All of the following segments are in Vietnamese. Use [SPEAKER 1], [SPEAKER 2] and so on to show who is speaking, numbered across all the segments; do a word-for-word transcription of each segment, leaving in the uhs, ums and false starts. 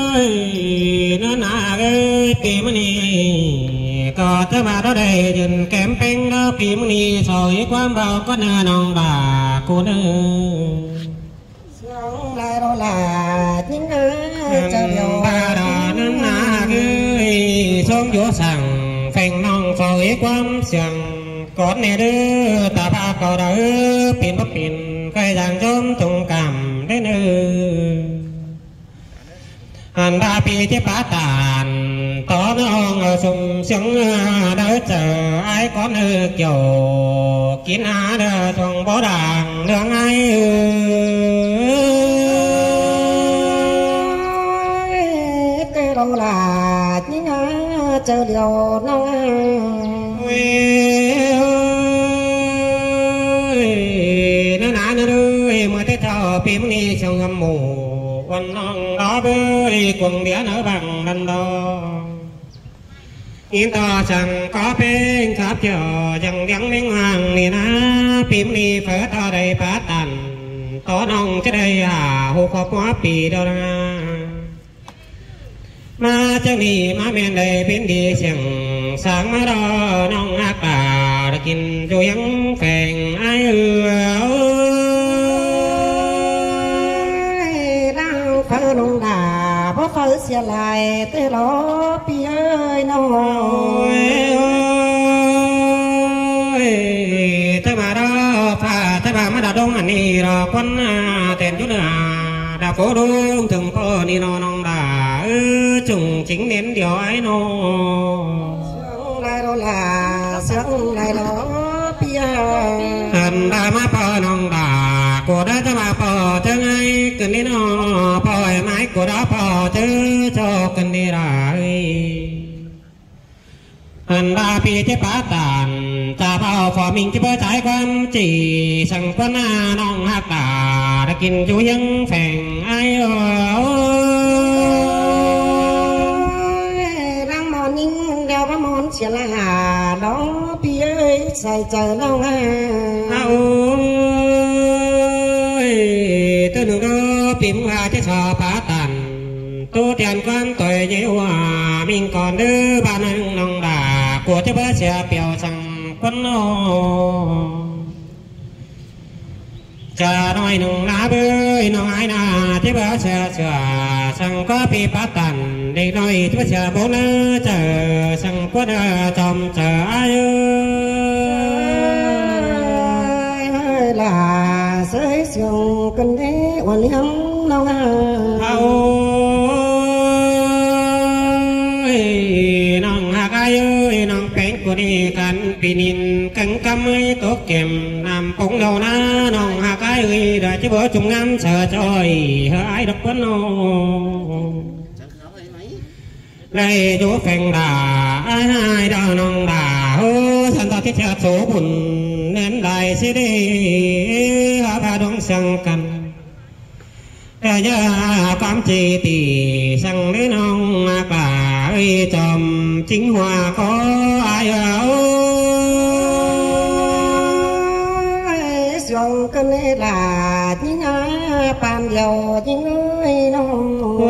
[SPEAKER 1] ơi nó nà ơi tìm ni có cho bà đó đây dừng kém bánh đó tìm ni rồi quan vào con nòng bà cô nữ
[SPEAKER 2] sống lại đó là những ơi cho điều
[SPEAKER 1] bà đó nó nà ơi xuống vô sẵn phèn nòng rồi quan sẵn con này đưa ta ba cò đỡ pin bắp pin cây giang chôm trùng cảm đến nơi anh đã bị chế bá tàn tó nó ngờ sùng sướng đỡ chờ ai có nơi kiểu kín á đỡ thùng bó đàng đường ai
[SPEAKER 2] cái đâu là những chờ điều nó
[SPEAKER 1] nó nã nó đưa mà thế thọ phim đi trong ngâm mù con non đó bơi quần đĩa nở bằng lần đó yên to chẳng có bên khắp chờ chẳng đắng miếng hoàng nì ná phim đi phở to đầy phá tàn to nông chứ đây à hô khó quá bì đâu ra mà chẳng đi mà miền đây bên đi chẳng sáng mà đó nông ác bà đã kinh cho yắng phèn ai
[SPEAKER 2] ơi đang phơi nông đà bó phơi xe lại tê ló pi ơi nông
[SPEAKER 1] thế mà đó pha thế mà mà đã đông anh đi rồi quân tiền chút nữa đã cố đông từng có đi nó nông đà trùng chính đến điều ấy nó
[SPEAKER 2] sướng lại đó là sướng lại đó bia
[SPEAKER 1] anh đã mà bờ nông đà của đó cho mà bờ chứ ngay cần đi nó bờ mái của đó bờ chứ cho cần đi lại anh đã bị chế bá tàn ta bao phò mình chỉ bơi trái quan chỉ sang quân nông hạt đà đã kinh chú dân phèn ai ơi
[SPEAKER 2] món chỉ là đó bia ơi xài chờ lâu à
[SPEAKER 1] ơi tôi đừng có tìm ra cái trò phá tàn tôi tiền quan tội nhiều à mình còn đưa ba nâng nông đà của cái bác xe bèo sang quân ô cha nói nông lá bơi nông ai na thế bác xe sửa sang có bị phá tàn đi nói thế bác xe bố nó chờ sang quân trong chờ ai
[SPEAKER 2] ơi là sới sườn kinh thế hoàn liêm nông à
[SPEAKER 1] ơi nông hạc ai ơi nông bánh của đi cắn pinin cắn cắm ấy tốt kèm làm bóng đầu na nông hạc ai ơi đã chứ bữa chúng ngắm sợ trời hỡi ai độc vấn ô đây chú phèn đà ai hai đào nông đà hô thân ta thiết theo số bùn nên đại sẽ đi hóa ba đông sang cần để cho cam chi tỷ sang đến nông bà ơi chòm chính hòa có ai ơi
[SPEAKER 2] xuân cân là những bàn dầu những người nông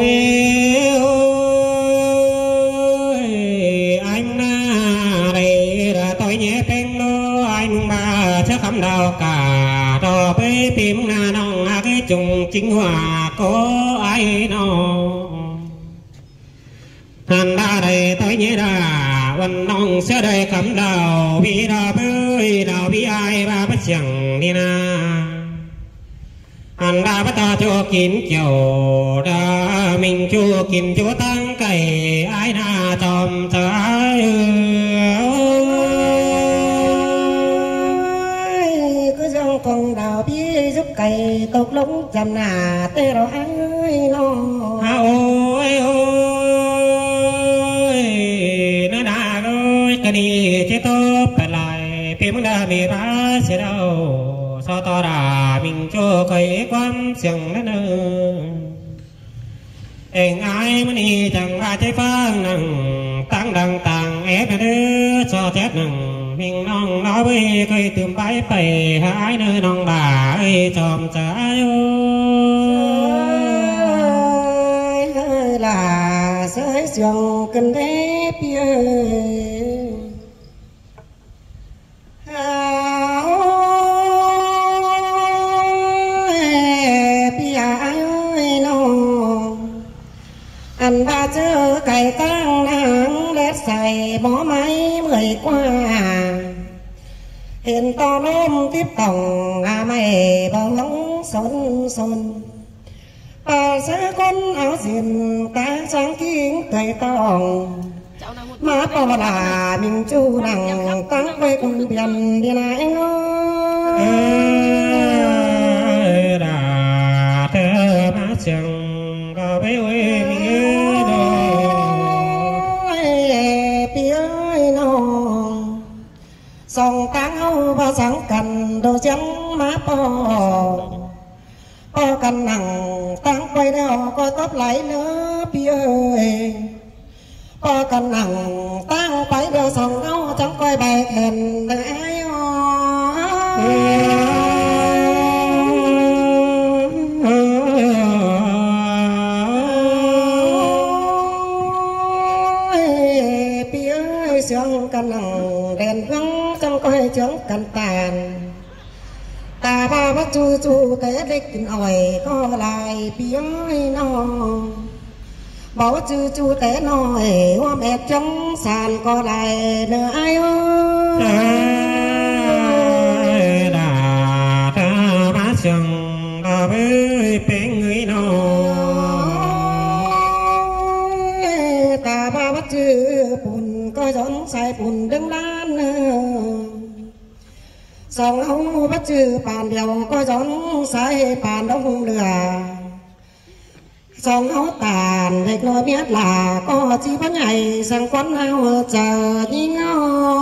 [SPEAKER 1] khám đào cả đò bê tìm na nông cái trùng chính hòa có ai nào thành ra đây tới nhé đàวันnông sẽ đây khám đào bị đào bơi đào bị ai ba bắt chẳng đi na anh đã bắt ta cho kín chiều đã mình chua kín chúa tăng cày ai na chòm chờ ai
[SPEAKER 2] con đào biết giúp cày tộc lống chầm nà tê rồi ai lo
[SPEAKER 1] ôi ôi nó đã rồi cái đi chế tốt phải lại phim đã bị phá sẽ đâu sao to đà mình cho cây quan sừng nó nữa em ai mà đi chẳng ai chế phá nằng tăng đằng tàng ép đưa cho chết nằng mình nong nói với cây tươm bãi bày hái nơi nong bà ơi chòm trái ơi
[SPEAKER 2] là trường cần thế bia anh ba chớ cày tăng nắng lét xài bó máy mười qua hiện to lôm tiếp tổng à mày bao ngóng xôn xôn bà sẽ con áo diền ta sáng kính tươi tòng má bò là mình chu nằng tăng quay cùng biển đi lại ngó
[SPEAKER 1] đã thơ má chẳng có bé quê mình
[SPEAKER 2] ơi nó sòng táng âu và sáng cần đồ trắng má bò bò cần nằng tăng quay đeo coi tóc lại nữa bia ơi bò cần nằng tăng quay đeo sòng âu chẳng coi bài thèn ai sương cần nằng đèn vắng trong coi trướng cần tàn ta ba bắt chu chu té đích ỏi có lại tiếng nó bảo chu chu té nói hoa mẹ trong sàn có lại nửa ai ơi
[SPEAKER 1] đã ta bá sương có với bên người nó
[SPEAKER 2] ta ba bắt chu bùn coi gión sai bùn đứng lan song ông bắt chư bàn điều coi gión sai bàn ông lừa song áo tàn để nói biết là có chi bắt nhảy sang quán ao chờ đi ngó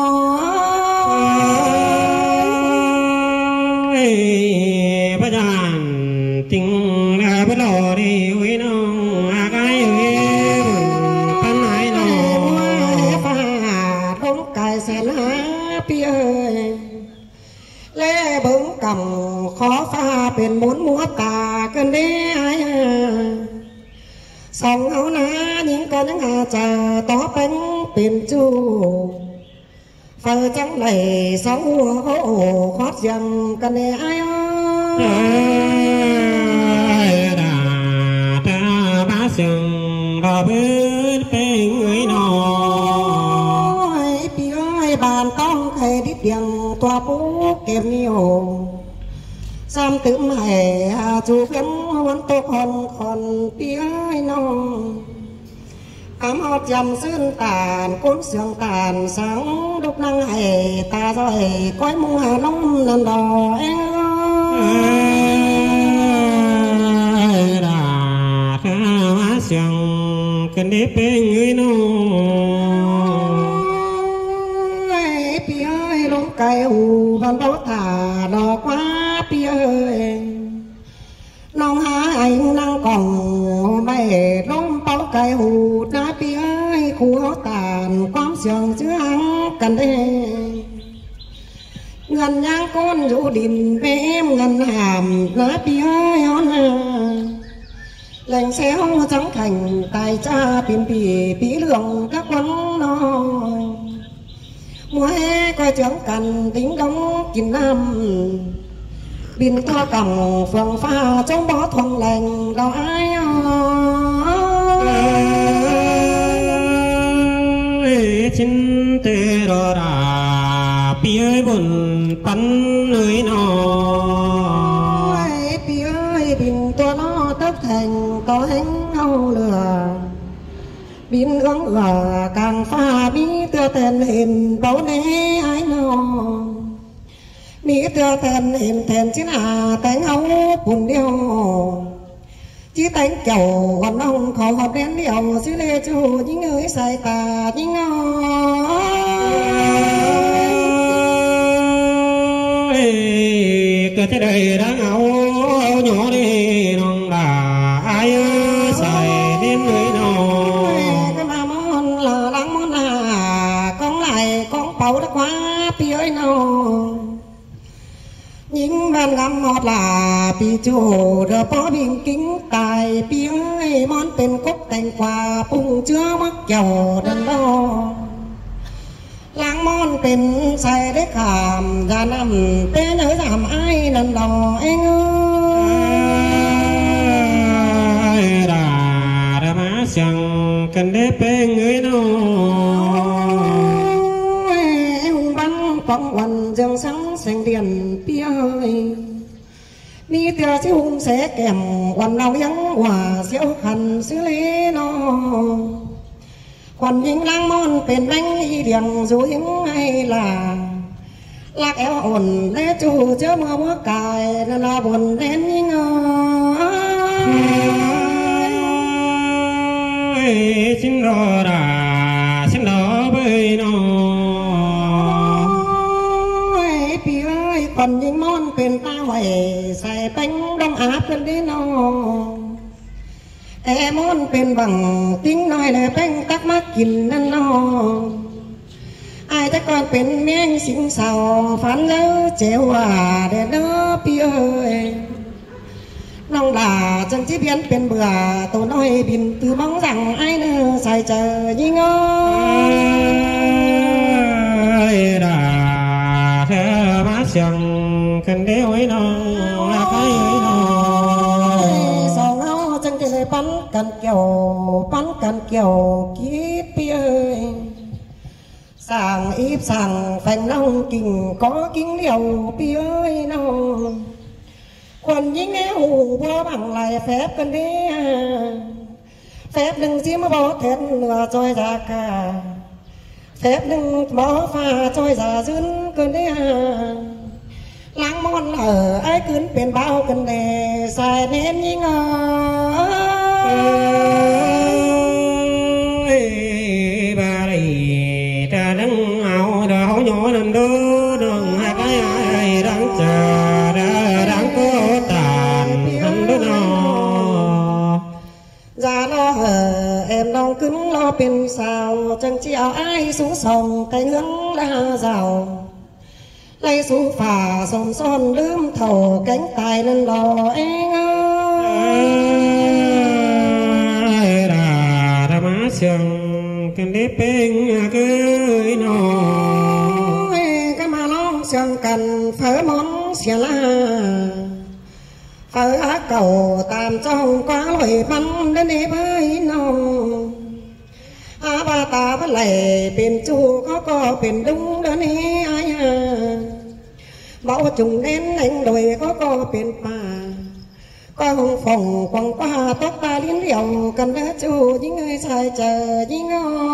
[SPEAKER 1] bây giờ tình là bắt đầu đi uy nó à cái uy pan này nó
[SPEAKER 2] pha đống cài xe lá bia lê bướng cầm khó pha bên muốn múa tà cơn đế ai song áo ná những con những hà trà tó bánh biển chu phơi trắng này sóng hổ khoát dần cơn đế ai
[SPEAKER 1] đã ta bá sừng đò bên bên người nó
[SPEAKER 2] bị ơi bàn tông thầy đi tiền toa bố kèm nhiều sam tự mày chú gắn muốn tô con còn tiếng nó ám hót dầm sơn tàn cốn sương tàn sáng đúc năng hề ta rồi coi mông hà nông lần đò em
[SPEAKER 1] đã ta bá sừng cần đi bên người nó
[SPEAKER 2] pi ơi lông cày hù văn đấu thả đò quá pi ơi nông há anh năng còn mày lông bao cày hù na pi ơi khu hó tàn quám sườn chứ ăn cần đây ngân nhang con rủ đình với em ngân hàm na pi ơi hón lệnh xéo trắng thành tài cha biển bì bí lượng các quán nó mùa hè coi trưởng cần tính đóng kín năm bin to cầm phượng pha trong bó thuần lành đâu ai
[SPEAKER 1] ơi chín tê đò đà bia buồn bắn nơi nó
[SPEAKER 2] ơi bia ơi bin to nó tóc thành to hánh hâu lửa biến gắng gờ càng pha bí tưa tên hình bấu nế ai nó bí tưa tên hình tên chứ là tên ấu bùn điêu chứ tên kiểu còn ông khó hợp đến điều chứ lê chú những người sai tà những
[SPEAKER 1] ơi cơ thế đời đang áo nhỏ đi non đà ai sai đến người nó
[SPEAKER 2] bầu đã quá pi ơi nào những ban ngắm ngọt là pi chủ đờ bó bình kính tài pi ơi món tên cốc thành em qua phung chưa mắc dầu đần đo lãng mòn tình say để khảm ra nằm té nhớ giảm ai lần đầu anh
[SPEAKER 1] ơi đà đà má chẳng cần để bê người nó
[SPEAKER 2] em bắn quăng quần dương sáng xanh điền bia ơi mi tia chiếu hung sẽ kèm quần đau vắng hòa diễu khăn xứ lý nó quần những lang môn bên đánh y điềng dù những hay là lạc éo ổn để chủ chớ mưa mưa cài nên là buồn đến những
[SPEAKER 1] ơi xin rõ đà xin đó bơi nó
[SPEAKER 2] pi ơi còn những món bên ta hoài xài bánh đông áp lên đến nó em muốn bên bằng tiếng nói là bánh tắc mắc kín nên nó ai chắc con bên miếng xinh xào phán lỡ chéo à để đó pi ơi nông đà chân chỉ biến bên bừa tôi nói bình từ bóng rằng ai nữa xài chờ như
[SPEAKER 1] ơi đà thế má chẳng cần để ôi nó là cái ơi nó
[SPEAKER 2] sao ngáo chân thì bắn cần kiểu bắn cần kiểu kiếp pi ơi sàng íp sàng phanh nông kinh có kính liều pi ơi nó còn những nghe hù bó bằng lại phép cần đi phép đừng chiếm bó thét lừa trôi ra cả phép đừng bó pha trôi ra dưng cần đi lãng mòn ở ai cứ bên bao cần để xài nên như ngờ
[SPEAKER 1] bà đây ta đang áo đào nhỏ nằm đứa đường hai cái ai đang chờ đang có tàn nằm đứa nó
[SPEAKER 2] ra nó hờ em đang cứng lo bên sao chẳng chỉ áo ai xuống sông cái hướng la rào lấy xuống phà sông son đơm thầu cánh tay lên lò anh
[SPEAKER 1] ơi đà đà má sương cần để bên cưới nó
[SPEAKER 2] cái mà nó sương cần phở món xìa la phở á cầu tạm trong quá lội bắn đến đi với nó á ba ta với lại bên chu có có bên đúng đến đi ai à bảo trùng đến anh đồi có có bên pa có hồng phòng quăng qua tóc ta liên liều cần đã chu những người sai chờ những ngó